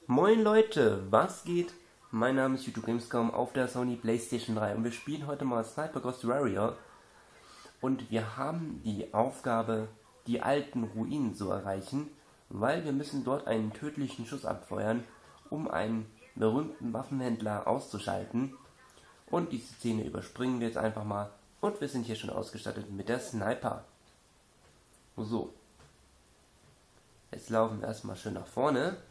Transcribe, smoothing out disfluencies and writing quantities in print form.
Moin Leute, was geht? Mein Name ist YouTube Gamescom auf der Sony PlayStation 3 und wir spielen heute mal Sniper Ghost Warrior und wir haben die Aufgabe, die alten Ruinen zu erreichen, weil wir müssen dort einen tödlichen Schuss abfeuern, um einen berühmten Waffenhändler auszuschalten. Und diese Szene überspringen wir jetzt einfach mal und wir sind hier schon ausgestattet mit der Sniper. So, jetzt laufen wir erstmal schön nach vorne.